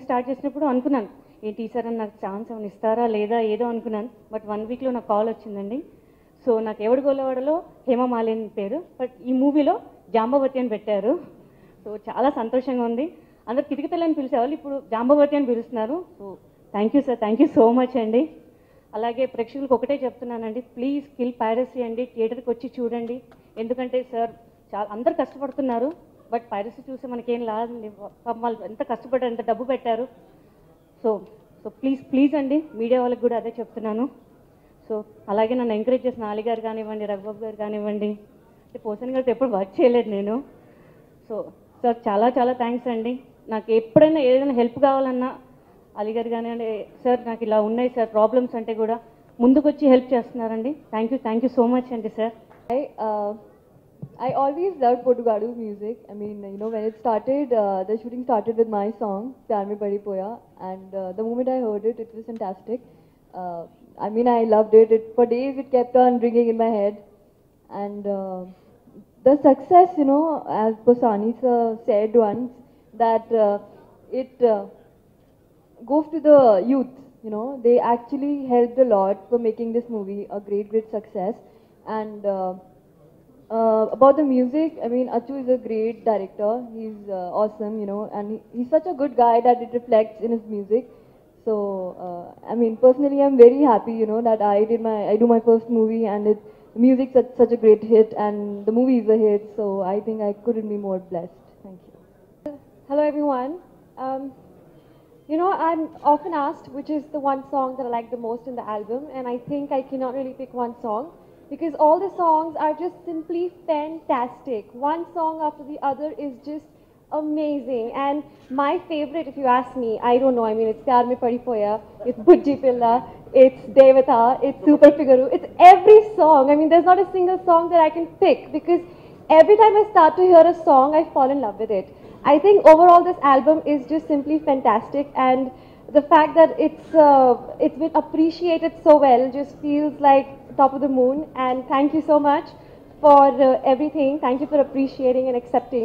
Start చేసినప్పుడు అనుకున్నాను ఏంటి సార్ అని నాకు ఛాన్స్ ఏమైనా ఇస్తారా లేదా ఏదో అనుకున్నాను. బట్ 1 వీక్లో నాకు కాల్ వచ్చిందండి. సో నాకు ఎవడు గోలవాడలో హేమమాలిని పేరు, బట్ ఈ మూవీలో జాంబవతి అని పెట్టారు. సో చాలా సంతోషంగా ఉంది. అందరు కిటికతలని పిలిచేవాళ్ళు, ఇప్పుడు జాంబవతి అని పిలుస్తున్నారు. So thank you sir, thank you so much అండి. అలాగే ప్రేక్షకులకు ఒకటే చెప్తున్నానండి, ప్లీజ్ కిల్ పైరసీ అండి, థియేటర్కి వచ్చి చూడండి. ఎందుకంటే సార్ చాలా అందరు కష్టపడుతున్నారు, బట్ పైరసీ చూస్తే మనకేం లాదండి. వాళ్ళు ఎంత కష్టపడ్డారు, ఎంత డబ్బు పెట్టారు. సో ప్లీజ్ అండి, మీడియా వాళ్ళకి కూడా అదే చెప్తున్నాను. సో అలాగే నన్ను ఎంకరేజ్ చేసిన ఆలి గారు కానివ్వండి, రఘుబాబు గారు కానివ్వండి, అంటే పోసన్ గారితో ఎప్పుడు వర్క్ చేయలేదు నేను. సో సార్ చాలా చాలా థ్యాంక్స్ అండి. నాకు ఎప్పుడైనా ఏదైనా హెల్ప్ కావాలన్నా అలీ గారు కానివ్వండి, సార్ నాకు ఇలా ఉన్నాయి సార్ ప్రాబ్లమ్స్ అంటే కూడా ముందుకు వచ్చి హెల్ప్ చేస్తున్నారండి. థ్యాంక్ యూ సో మచ్ అండి sir. I always loved Potugadu music. I mean, you know, when it started, the shooting started with my song, Pyar Mein Padi Poya, and the moment I heard it, it was fantastic. I mean, I loved it. For days it kept on ringing in my head. And the success, you know, as Posani sir said once, that it goes to the youth, you know, they actually helped a lot for making this movie a great success. And about the music, I mean, Achu is a great director. He's awesome, you know, and he's such a good guy that it reflects in his music. So, I mean, personally, I'm very happy, you know, that I do my first movie, and the music's such a great hit, and the movie is a hit. So, I think I couldn't be more blessed. Thank you. Hello, everyone. You know, I'm often asked which is the one song that I like the most in the album, and I think I cannot really pick one song, because all the songs are just simply fantastic. One song after the other is just amazing. And my favorite, if you ask me, I don't know, I mean, it's Pyar Mein Padi Poya, it's Bujji Pilla, it's Devata, it's Super Figuru, it's every song. I mean, there's not a single song that I can pick, because every time I start to hear a song, I fall in love with it. I think overall this album is just simply fantastic, and the fact that it's been appreciated so well just feels like top of the moon. And thank you so much for everything. Thank you for appreciating and accepting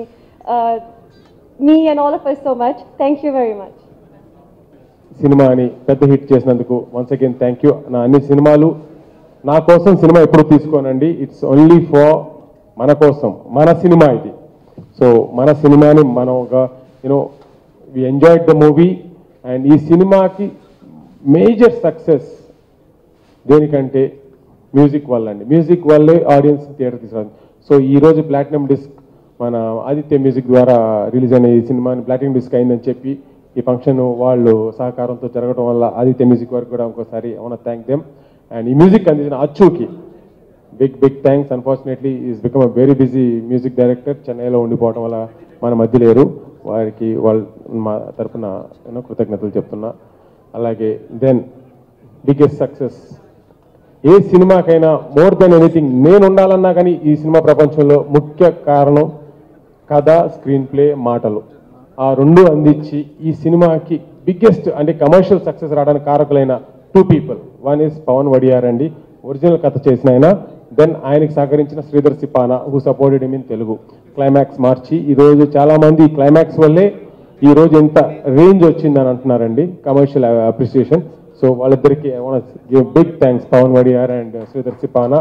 me and all of us so much. Thank you very much. సినిమాని పెద్ద hit చేసినందుకు once again thank you. నా అన్ని సినిమాలు నా కోసం cinema ఎప్పుడు తీసుకోనండి, it's only for మన కోసం, మన సినిమా ఇది. సో మన సినిమాని మనం ఒక you know we enjoyed the movie, and ఈ సినిమాకి మేజర్ సక్సెస్ దేనికంటే మ్యూజిక్ వల్ల అండి. మ్యూజిక్ వల్లే ఆడియన్స్ థియేటర్ తీసుకురాదు. సో ఈరోజు ప్లాటినం డిస్క్ మన ఆదిత్య మ్యూజిక్ ద్వారా రిలీజ్ అయిన ఈ సినిమాని ప్లాటినం డిస్క్ అయిందని చెప్పి ఈ ఫంక్షన్ వాళ్ళు సహకారంతో జరగడం వల్ల ఆదిత్య మ్యూజిక్ వారికి కూడా ఇంకోసారి I want to thank them. And ఈ మ్యూజిక్ అందించిన అచ్చుకి big thanks. Unfortunately is become a very busy music director, చెన్నైలో ఉండిపోవడం వల్ల మన మధ్య లేరు. వారికి మా తరఫున కృతజ్ఞతలు చెప్తున్నా. అలాగే దెన్ బిగ్గెస్ట్ సక్సెస్ ఏ సినిమాకైనా మోర్ దెన్ ఎనీథింగ్ నేను ఉండాలన్నా కానీ ఈ సినిమా ప్రపంచంలో ముఖ్య కారణం కథ, స్క్రీన్ ప్లే, మాటలు. ఆ రెండు అందించి ఈ సినిమాకి బిగ్గెస్ట్ అంటే కమర్షియల్ సక్సెస్ రావడానికి కారకులైన 2 people. One is Pavan Vadiyar అండి, ఒరిజినల్ కథ చేసిన ఆయన. దెన్ ఆయనకి సహకరించిన Sridhar Sipana, who supported him in Telugu. Climax మార్చి ఈరోజు చాలామంది క్లైమాక్స్ వల్లే ఈరోజు ఎంత రేంజ్ వచ్చిందని అంటున్నారండి, కమర్షియల్ అప్రిసియేషన్. సో వాళ్ళిద్దరికి I want to give big thanks, Pavan Vadiyar and Sridhar Sipana.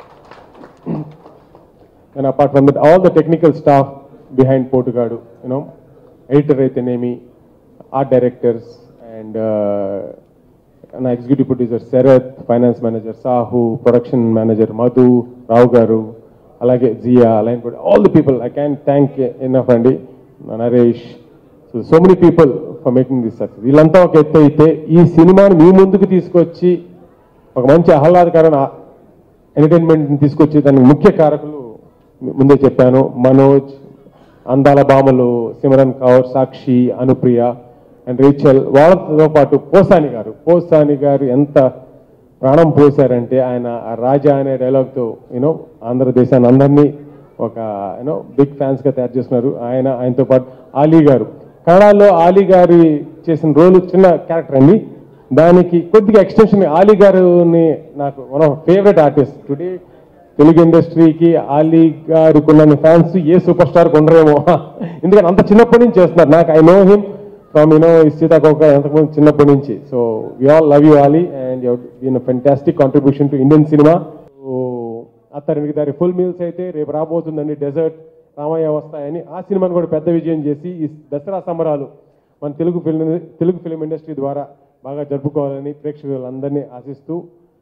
And apart from that all the technical staff behind Potugadu, you know editor అయితేనేమి, ఆర్ట్ డైరెక్టర్స్, అండ్ నా executive producer Sarath, finance manager Sahu, production manager Madhu, Rao garu, అలాగే Jiya, line all the people I can thank enough అండి, Naresh. So many people for making this success. వీళ్ళంతా ఒక ఎత్తు అయితే ఈ సినిమాని మీ ముందుకు తీసుకొచ్చి ఒక మంచి ఆహ్లాదకరమైన ఎంటర్టైన్మెంట్ని తీసుకొచ్చి దానికి ముఖ్య కారకులు ముందే చెప్పాను, మనోజ్, అందాల భామలు సిమరన్ కౌర్, సాక్షి, అనుప్రియ అండ్ రేచల్. వాళ్ళతో పాటు పోసాని గారు ఎంత ప్రాణం పోసారంటే ఆయన రాజా అనే డైలాగ్తో యూనో ఆంధ్రదేశాన్ని అందరినీ ఒక యూనో బిగ్ ఫ్యాన్స్గా తయారు చేస్తున్నారు. ఆయనతో పాటు ఆలీ గారు, కన్నడలో ఆలీ గారి చేసిన రోలు చిన్న క్యారెక్టర్ అండి, దానికి కొద్దిగా ఎక్స్టెన్షన్. ఆలీ గారిని నాకు one of favourite artist today Telugu ఇండస్ట్రీకి. ఆలీ గారికి ఉన్న ఫ్యాన్స్ ఏ సూపర్ స్టార్కి ఉండరేమో, ఎందుకంటే అంత చిన్నప్పటి నుంచి చేస్తున్నారు. నాకు ఐ నో హిమ్ ఫ్రమ్ సీతాకోక ఎంతకుముందు చిన్నప్పటి నుంచి. So we all love you Ali and you been fantastic contribution to Indian cinema. అత్తరికి దారి ఫుల్ మీల్స్ అయితే రేపు రాబోతుందండి డెజర్ట్, రామయ్య వస్తాయని. ఆ సినిమాని కూడా పెద్ద విజయం చేసి ఈ దసరా సంబరాలు మన తెలుగు ఫిలిం ఇండస్ట్రీ ద్వారా బాగా జరుపుకోవాలని ప్రేక్షకులందరినీ ఆశిస్తూ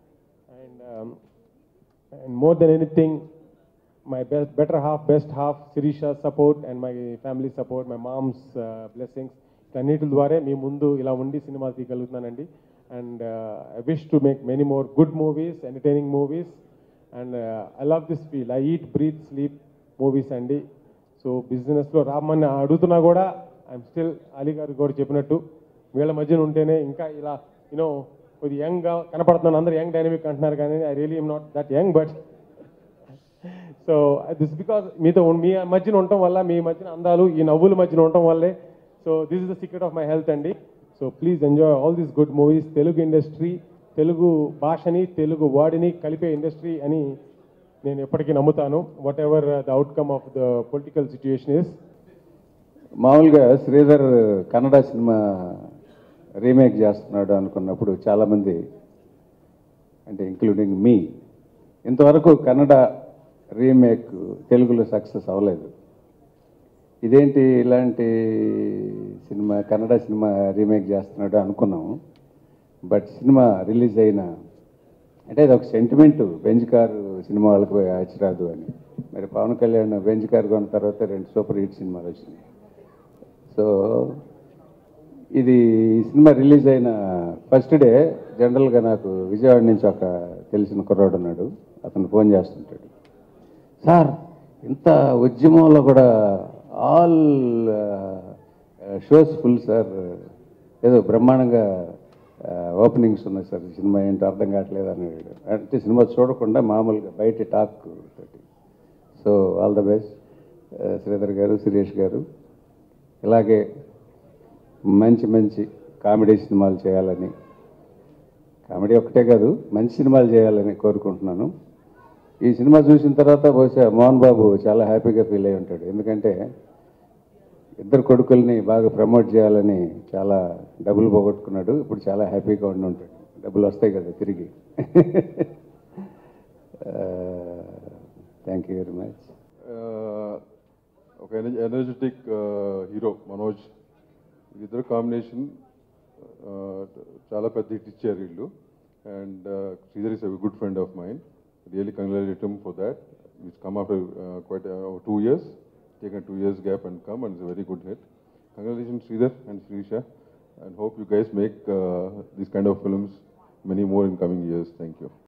and more than anything my best half, Sirisha's support and my family support, my mom's blessings. వీటన్నిటి ద్వారా మీ ముందు ఇలా ఉండి సినిమాలు తీయగలుగుతున్నానండి. And I wish to make many more good movies, entertaining movies. And I love this feel, I eat breathe sleep movies అండి. So బిజినెస్లో రామని అడుగుతున్నా కూడా ఐఎమ్ స్టిల్ అలీ గారు కూడా చెప్పినట్టు వీళ్ళ మధ్యన ఉంటేనే ఇంకా ఇలా కొద్ది యంగ్గా కనపడుతున్నాను. అందరూ యంగ్ డైనమిక్ అంటున్నారు కానీ I really am not that young. But so this because మీతో మీ మధ్యన ఉండటం వల్ల, మీ మధ్యన అందాలు ఈ నవ్వుల మధ్యన ఉండటం వల్లే. So this is the secret of my health అండి. So please enjoy all these good movies. Telugu industry, Telugu భాషని, తెలుగు వర్డ్ని కలిపే ఇండస్ట్రీ అని నేను ఎప్పటికీ నమ్ముతాను. Whatever the outcome of the political situation is. మామూలుగా శ్రీధర్ కన్నడ సినిమా రీమేక్ చేస్తున్నాడు అనుకున్నప్పుడు చాలామంది, అంటే ఇంక్లూడింగ్ మీ, ఇంతవరకు కన్నడ రీమేక్ తెలుగులో సక్సెస్ అవ్వలేదు. ఇదేంటి ఇలాంటి సినిమా కన్నడ సినిమా రీమేక్ చేస్తున్నాడు అనుకున్నాము. బట్ సినిమా రిలీజ్ అయిన అంటే ఇది ఒక సెంటిమెంటు, బెంజ్ కారు సినిమా వాళ్ళకి రాదు అని. మరి పవన్ కళ్యాణ్ బెంజ్ కారు కొన్న తర్వాత 2 సూపర్ హిట్ సినిమాలు వచ్చినాయి. సో ఇది సినిమా రిలీజ్ అయిన ఫస్ట్ డే జనరల్గా నాకు విజయవాడ నుంచి ఒక తెలిసిన కుర్రాడు ఉన్నాడు, అతను ఫోన్ చేస్తుంటాడు, సార్ ఇంత ఉద్యమంలో కూడా ఆల్ షోస్ ఫుల్ సార్, ఏదో బ్రహ్మాండంగా ఓపెనింగ్స్ ఉన్నాయి సార్, సినిమా ఏంటో అర్థం కావట్లేదు అన్నాడు. అంటే సినిమా చూడకుండా మామూలుగా బయట టాక్ తోటి. So all the best Sridhar garu, Suresh గారు, ఇలాగే మంచి మంచి కామెడీ సినిమాలు చేయాలని, కామెడీ ఒకటే కాదు మంచి సినిమాలు చేయాలని కోరుకుంటున్నాను. ఈ సినిమా చూసిన తర్వాత బహుశా మోహన్ బాబు చాలా హ్యాపీగా ఫీల్ అయి ఉంటాడు. ఎందుకంటే ఇద్దరు కొడుకుల్ని బాగా ప్రమోట్ చేయాలని చాలా డబ్బులు పోగొట్టుకున్నాడు. ఇప్పుడు చాలా హ్యాపీగా ఉండి ఉంటాడు. డబ్బులు వస్తాయి కదా తిరిగి. Thank you very much. ఒక ఎనర్జెటిక్ హీరో మనోజ్, ఇద్దరు కాంబినేషన్ చాలా పెద్ద హిట్ ఇచ్చారు వీళ్ళు. And Sridhar is a good friend of mind. Really congratulate him for that. It's come after quite 2 years, taken 2 years gap and come, and it's a very good hit. Congratulations Sridhar and Srisha, and hope you guys make these kind of films many more in coming years. Thank you.